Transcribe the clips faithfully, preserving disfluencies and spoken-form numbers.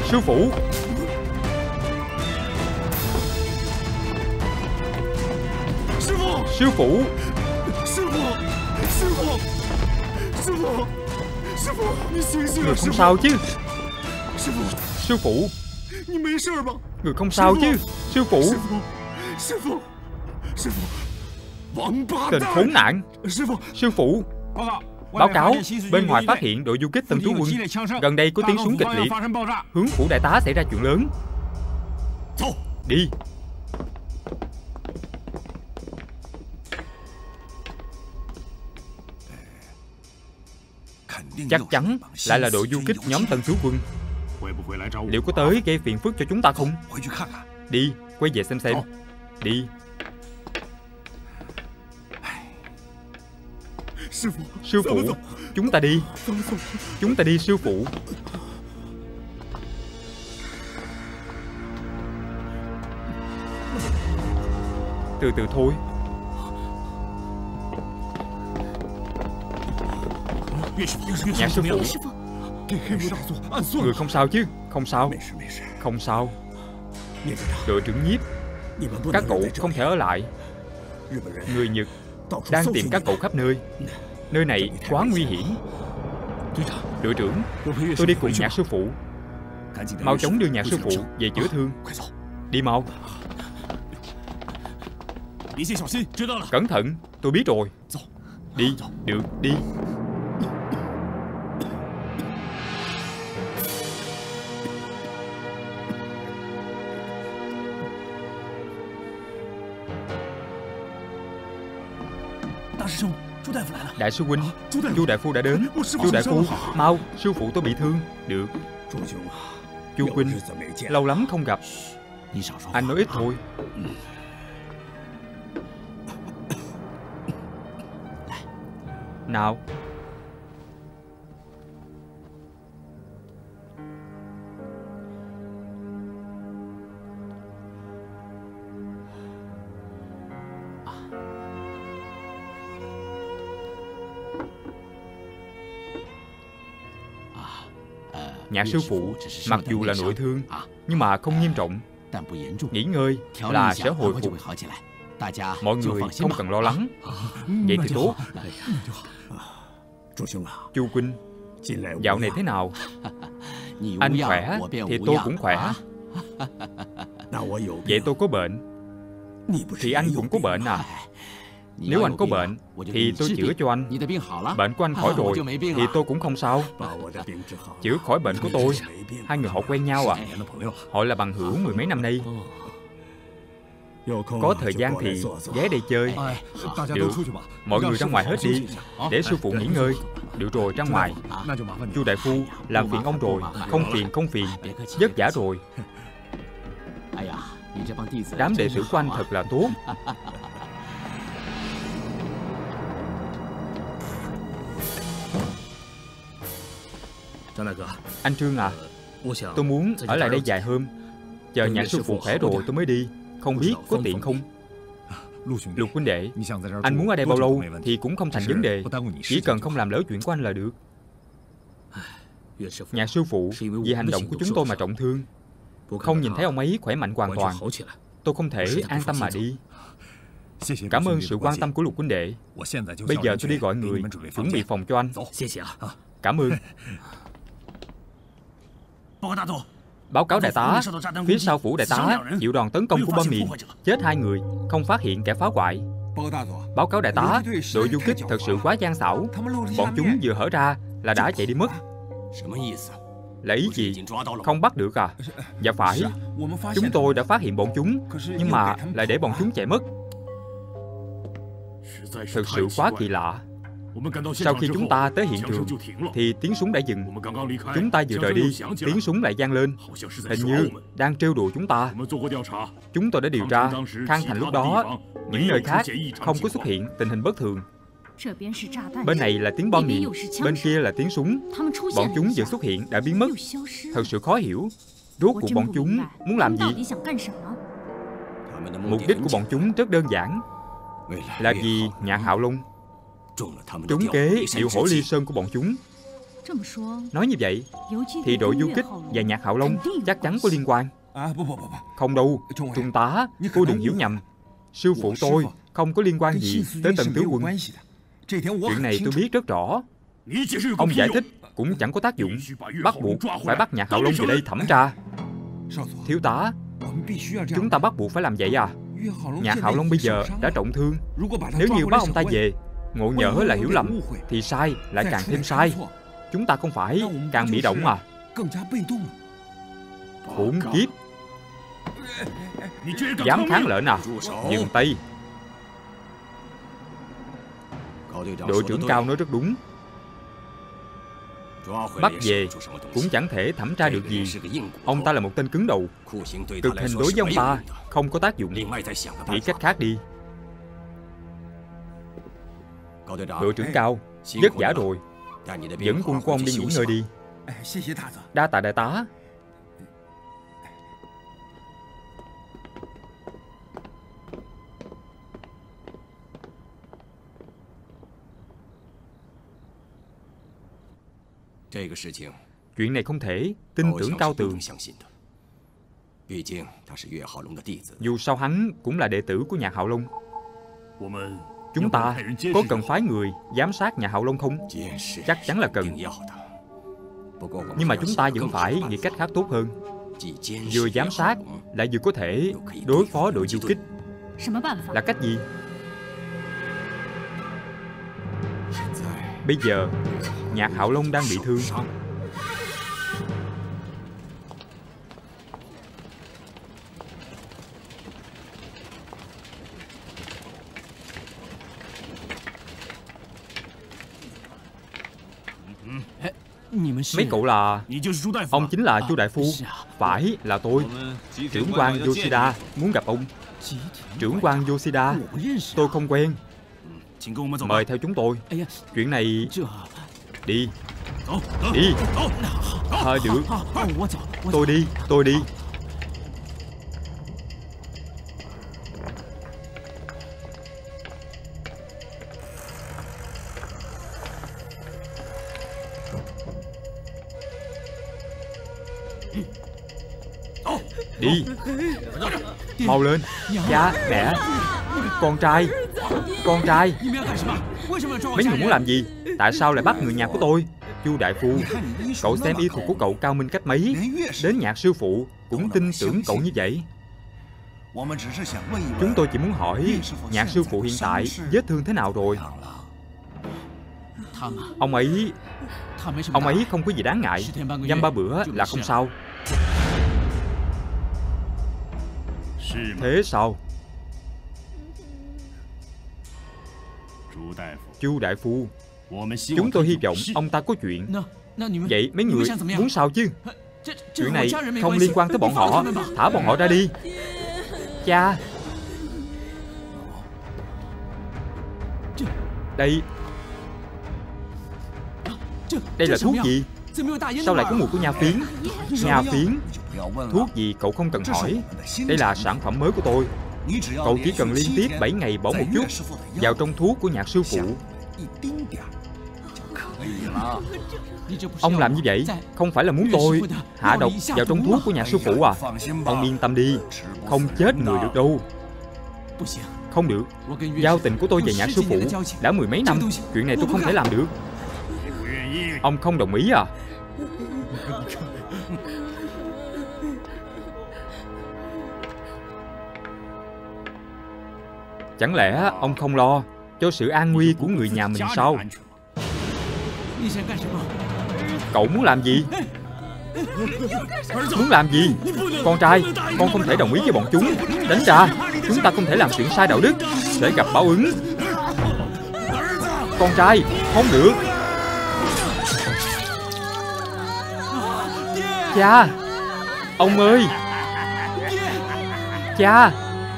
Sư phụ. Sư phụ. Người không sao chứ? Sư phụ, người không sao chứ? Sư phụ. Tên khốn nạn. Sư phụ, báo cáo, bên ngoài phát hiện đội du kích Tân Tú Quân. Gần đây có tiếng súng kịch liệt, hướng phủ đại tá xảy ra chuyện lớn. Đi. Chắc chắn lại là đội du kích nhóm Tân Tú Quân. Liệu có tới gây phiền phức cho chúng ta không? Đi, quay về xem xem. Đi. Sư phụ, chúng ta đi. Chúng ta đi sư phụ. Từ từ thôi. Nhạc sư phụ, người không sao chứ? Không sao. Không sao. Đội trưởng Nhiếp, các cậu không thể ở lại. Người Nhật đang tìm các cậu khắp nơi. Nơi này quá nguy hiểm. Đội trưởng, tôi đi cùng Nhạc sư phụ. Mau chóng đưa Nhạc sư phụ về chữa thương. Đi mau. Cẩn thận, tôi biết rồi. Đi, được, đi. Đại sư huynh, Chu đại phu đã đến. Chu đại phu, mau, sư phụ tôi bị thương. Được. Chu huynh, lâu lắm không gặp. Anh nói ít thôi. Nào. Nhạc sư phụ, mặc dù là nội thương, nhưng mà không nghiêm trọng. Nghỉ ngơi là sẽ hồi phục. Mọi người không cần lo lắng. Vậy thì tốt. Chu huynh, dạo này thế nào? Anh khỏe thì tôi cũng khỏe. Vậy tôi có bệnh thì anh cũng có bệnh à? Nếu anh có bệnh thì tôi chữa cho anh. Bệnh của anh khỏi rồi thì tôi cũng không sao. Chữa khỏi bệnh của tôi. Hai người họ quen nhau à? Họ là bằng hữu mười mấy năm nay. Có thời gian thì ghé đây chơi. Được, mọi người ra ngoài hết đi, để sư phụ nghỉ ngơi. Được rồi, ra ngoài. Chu đại phu, làm phiền ông rồi. Không phiền, không phiền. Vất vả rồi. Đám đệ tử của anh thật là tốt. Anh Trương à, tôi muốn ở lại đây vài hôm. Chờ Nhạc sư phụ khỏe rồi tôi mới đi. Không biết có tiện không? Lục huynh đệ, anh muốn ở đây bao lâu thì cũng không thành vấn đề. Chỉ cần không làm lỡ chuyện của anh là được. Nhạc sư phụ vì hành động của chúng tôi mà trọng thương. Không nhìn thấy ông ấy khỏe mạnh hoàn toàn, tôi không thể an tâm mà đi. Cảm ơn sự quan tâm của Lục huynh đệ. Bây giờ tôi đi gọi người chuẩn bị phòng cho anh. Cảm ơn. Báo cáo đại tá, phía sau phủ đại tá chịu đòn tấn công của bom mìn, chết hai người, không phát hiện kẻ phá hoại. Báo cáo đại tá, đội du kích thật sự quá gian xảo. Bọn chúng vừa hở ra là đã chạy đi mất. Là ý gì? Không bắt được à? Dạ phải, chúng tôi đã phát hiện bọn chúng, nhưng mà lại để bọn chúng chạy mất. Thật sự quá kỳ lạ. Sau khi chúng ta tới hiện trường thì tiếng súng đã dừng. Chúng ta vừa rời đi, tiếng súng lại vang lên. Hình như đang trêu đùa chúng ta. Chúng tôi đã điều tra, Khang Thành lúc đó những nơi khác không có xuất hiện tình hình bất thường. Bên này là tiếng bom mìn, bên kia là tiếng súng. Bọn chúng vừa xuất hiện đã biến mất. Thật sự khó hiểu. Rốt cuộc bọn chúng muốn làm gì? Mục đích của bọn chúng rất đơn giản, là vì Nhạc Hạo Long. Trúng kế điệu hổ ly sơn của bọn chúng. Nói như vậy thì đội du kích và nhạc Hạo Long chắc chắn có liên quan. Không đâu, Trung tá, cô đừng hiểu nhầm. Sư phụ tôi không có liên quan gì tới Tần tướng quân. Chuyện này tôi biết rất rõ. Ông giải thích cũng chẳng có tác dụng. Bắt buộc phải bắt nhạc Hạo Long về đây thẩm tra. Thiếu tá, chúng ta bắt buộc phải làm vậy à? Nhạc Hạo Long bây giờ đã trọng thương. Nếu như bắt ông ta về, ngộ nhỡ là hiểu lầm, thì sai lại càng thêm sai. Chúng ta không phải càng bị động à? Khốn kiếp! Dám kháng lệnh à? Dừng tay! Đội trưởng Cao nói rất đúng. Bắt về cũng chẳng thể thẩm tra được gì. Ông ta là một tên cứng đầu. Cực hình đối với ông ta không có tác dụng. Nghĩ cách khác đi. Đội trưởng Cao, vất vả rồi. Dẫn quân của ông đi nghỉ ngơi đi. Đa tạ đại tá. Chuyện này không thể tin tưởng Cao Tường. Dù sao hắn cũng là đệ tử của nhà Hạo Long. Chúng ta có cần phái người giám sát nhà Hạo Long không? Chắc chắn là cần. Nhưng mà chúng ta vẫn phải nghĩ cách khác tốt hơn. Vừa giám sát lại vừa có thể đối phó đội du kích. Là cách gì? Bây giờ nhạc Hạo Long đang bị thương. Mấy cậu là... Ông chính là Chu đại phu. Phải, là tôi. Trưởng quan Yoshida muốn gặp ông. Trưởng quan Yoshida tôi không quen. Mời theo chúng tôi. Chuyện này... Đi. Đi. Thôi được. Tôi đi, tôi đi. Đi. Mau lên. Cha, mẹ. Con trai. Con trai. Mấy người muốn làm gì? Tại sao lại bắt người nhà của tôi? Chu đại phu, cậu xem y thuật của cậu cao minh cách mấy, đến nhạc sư phụ cũng tin tưởng cậu như vậy. Chúng tôi chỉ muốn hỏi nhạc sư phụ hiện tại vết thương thế nào rồi? Ông ấy... Ông ấy không có gì đáng ngại. Dăm ba bữa là không sao. Thế sao? Chu đại phu, chúng tôi hy vọng ông ta có chuyện. Vậy mấy người muốn sao chứ? Chuyện này không liên quan tới bọn họ. Thả bọn họ ra đi. Cha. Đây. Đây là thuốc gì? Sao lại có mùi của nha phiến? Nha phiến? Thuốc gì cậu không cần hỏi. Đây là sản phẩm mới của tôi. Cậu chỉ cần liên tiếp bảy ngày bỏ một chút vào trong thuốc của nhạc sư phụ. Ông làm như vậy không phải là muốn tôi hạ độc vào trong thuốc của nhạc sư phụ à? Ông yên tâm đi, không chết người được đâu. Không được. Giao tình của tôi và nhạc sư phụ đã mười mấy năm. Chuyện này tôi không thể làm được. Ông không đồng ý à? Chẳng lẽ ông không lo cho sự an nguy của người nhà mình sao? Cậu muốn làm gì? Muốn làm gì? Con trai, con không thể đồng ý với bọn chúng. Đánh ra. Chúng ta không thể làm chuyện sai đạo đức, sẽ gặp báo ứng. Con trai, không được. Cha. Ông ơi. Cha.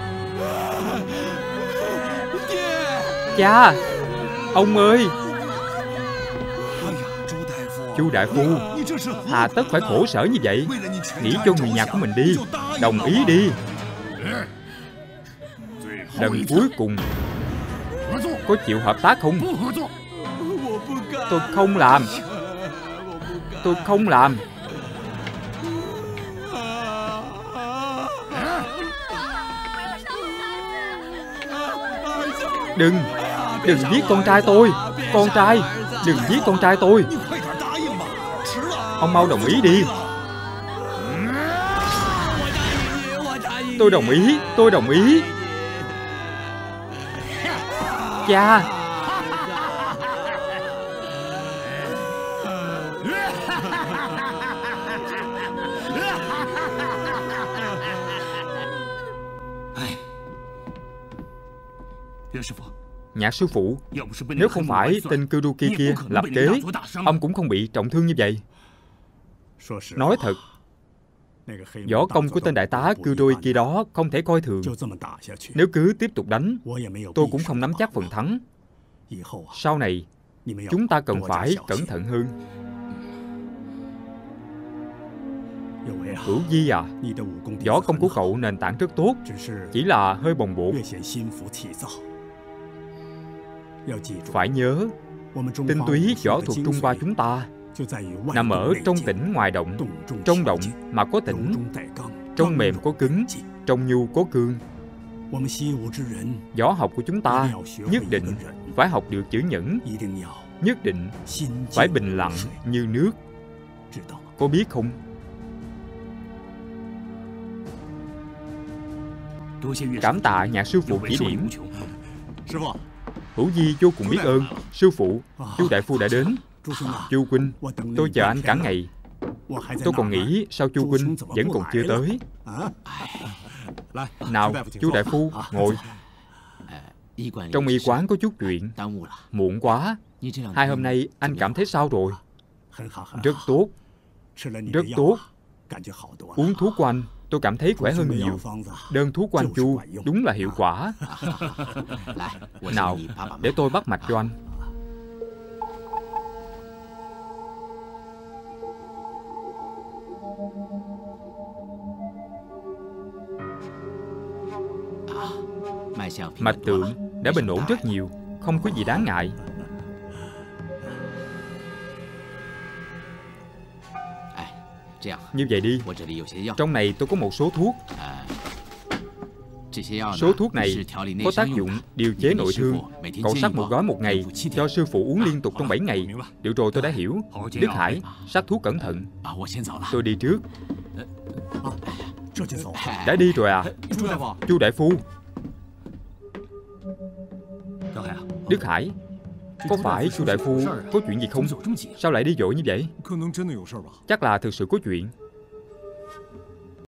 Cha. Ông ơi. Chu đại phu, hà tất phải khổ sở như vậy? Nghĩ cho người nhà của mình đi. Đồng ý đi. Lần cuối cùng, có chịu hợp tác không? Tôi không làm. Tôi không làm. Đừng, đừng giết con trai tôi. Con trai, đừng giết con trai tôi. Ông mau đồng ý đi. Tôi đồng ý, tôi đồng ý. Cha. Nhạc sư phụ, nếu không phải tên Kuruki kia lập kế, ông cũng không bị trọng thương như vậy. Nói thật, võ công của tên đại tá Kuroiki đó không thể coi thường. Nếu cứ tiếp tục đánh, tôi cũng không nắm chắc phần thắng. Sau này, chúng ta cần phải cẩn thận hơn. Hữu Di à, võ công của cậu nền tảng rất tốt, chỉ là hơi bồng bột. Phải nhớ, tinh túy võ thuật Trung Hoa chúng ta nằm ở trong tĩnh ngoài động, trong động mà có tĩnh, trong mềm có cứng, trong nhu có cương. Võ học của chúng ta nhất định phải học được chữ nhẫn, nhất định phải bình lặng như nước. Có biết không? Cảm tạ Nhạc sư phụ chỉ điểm. Hữu Di vô cùng biết ơn. Sư phụ, Chu đại phu đã đến. Chu huynh, tôi chờ anh cả ngày. Tôi còn nghĩ sao Chu huynh vẫn còn chưa tới. Nào, Chu đại phu, ngồi. Trong y quán có chút chuyện, muộn quá. Hai hôm nay anh cảm thấy sao rồi? Rất tốt, rất tốt. Uống thuốc của anh, tôi cảm thấy khỏe hơn nhiều. Đơn thuốc của anh Chu đúng là hiệu quả. Nào, để tôi bắt mạch cho anh. Mạch tượng đã bình ổn rất nhiều, không có gì đáng ngại. Như vậy đi, trong này tôi có một số thuốc. Số thuốc này có tác dụng điều chế nội thương. Cậu sắc một gói một ngày, cho sư phụ uống liên tục trong bảy ngày. Được rồi, tôi đã hiểu. Đức Hải, sắc thuốc cẩn thận. Tôi đi trước. Đã đi rồi à? Chu đại phu. Đức Hải, có phải Chu đại phu có chuyện gì không? Sao lại đi vội như vậy? Chắc là thực sự có chuyện.